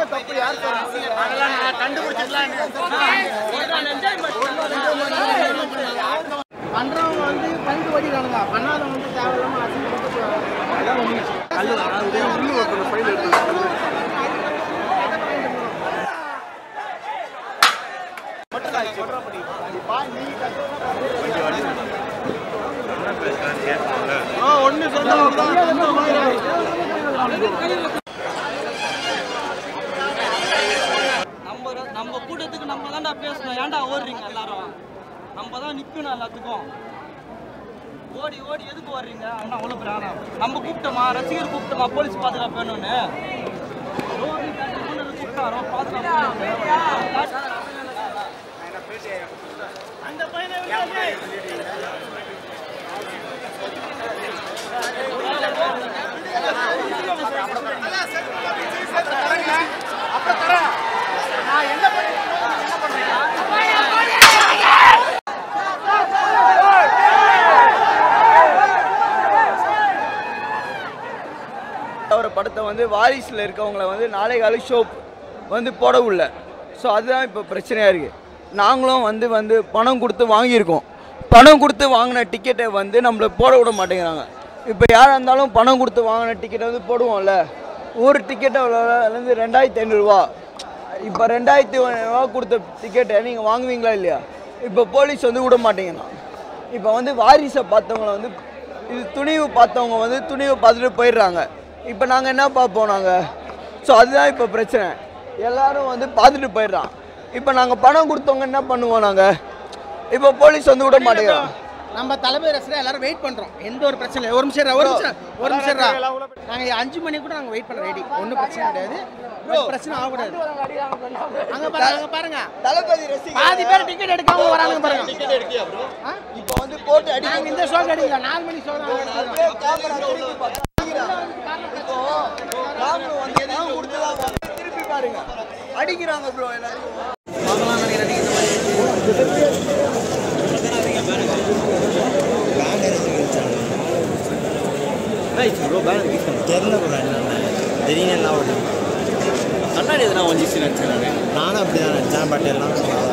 தப்பு யார் அதெல்லாம் நான் கண்டுபிடிச்சிடலாம். பண்றவங்க வந்து பண்ணிட்டு ஓடிக்கிறானுங்க, பண்ணாதவங்க வந்து தேவையில்லாம அசிங்கப்பட்டு அதான் ஒண்ணு கல்லு உள்ளு ஒரு ஃபைல் எடுத்து மட்டும் சொல்றபடி பா நீ ஒண்ணு சொல்றவங்க நம்ம கூட்டத்துக்கு நம்ம தான்டா பேசணும். ஏன்டா ஓடுறீங்க எல்லாரும்? நம்ம தான் நிற்கணும் எல்லாத்துக்கும். ஓடி ஓடி எதுக்கு ஓடுறீங்க? அண்ணா அவ்வளோ பிராணம். நம்ம கூப்பிட்டோமா, ரசிகர் கூப்பிட்டோமா, போலீஸ் பாதுகாப்பு வேணும்னு கூப்பிட்டாரோ பாதுகாப்பு. அந்த பையனை ஒரு படத்தை வந்து வாரிசில் இருக்கவங்கள வந்து நாளை காலை ஷோ வந்து போடவில்லை. ஸோ அதுதான் இப்போ பிரச்சனையாக இருக்குது. நாங்களும் வந்து பணம் கொடுத்து வாங்கியிருக்கோம். பணம் கொடுத்து வாங்கின டிக்கெட்டை வந்து நம்மளை போட விட மாட்டேங்கிறாங்க. இப்போ யாராக இருந்தாலும் பணம் கொடுத்து வாங்கின டிக்கெட்டை வந்து போடுவோம்ல. ஒரு டிக்கெட்டை வந்து 2500 இப்போ 2000 கொடுத்த டிக்கெட்டை நீங்கள் வாங்குவீங்களா இல்லையா? இப்போ போலீஸ் வந்து விட மாட்டேங்கிறான். இப்போ வந்து வாரிசை பார்த்தவங்கள வந்து இது துணிவு பார்த்தவங்க வந்து துணிவை பார்த்துட்டு போயிடுறாங்க. இப்போ நாங்கள் என்ன பார்ப்போம் நாங்கள்? ஸோ அதுதான் இப்போ பிரச்சனை. எல்லோரும் வந்து பார்த்துட்டு போயிடுறான். இப்போ நாங்கள் பணம் கொடுத்தவங்க என்ன பண்ணுவோம்? நாங்கள் இப்போ போலீஸ் வந்து விட மாட்டேங்கிறோம். நம்ம தலைமை ரசிகர் எல்லாரும் வெயிட் பண்ணுறோம். எந்த ஒரு பிரச்சனை இல்லை. ஒரு நிமிஷம் நாங்கள் 5 மணி கூட நாங்கள் வெயிட் பண்ண ரெடி. ஒன்றும் பிரச்சனை கிடையாது. பிரச்சனை ஆகக்கூடாது. அங்கே பாருங்க தளபதி ரசிகர் பாதி பேர் டிக்கெட் எடுக்காம வராங்க பாருங்க. டிக்கெட் எடுக்கியா ப்ரோ? இப்போ வந்து போட்டு அடி. நாங்கள் இந்த ஷோக்கு அடிக்கல, 4 மணி ஷோ தான். திருப்பி பாருங்க அடிக்கிறாங்க ப்ரோ எல்லாரும். கண்ணாடி எதுனா வந்துச்சு நினச்சேன். நானும் அப்படி தான் நினச்சேன். பட் எல்லாம்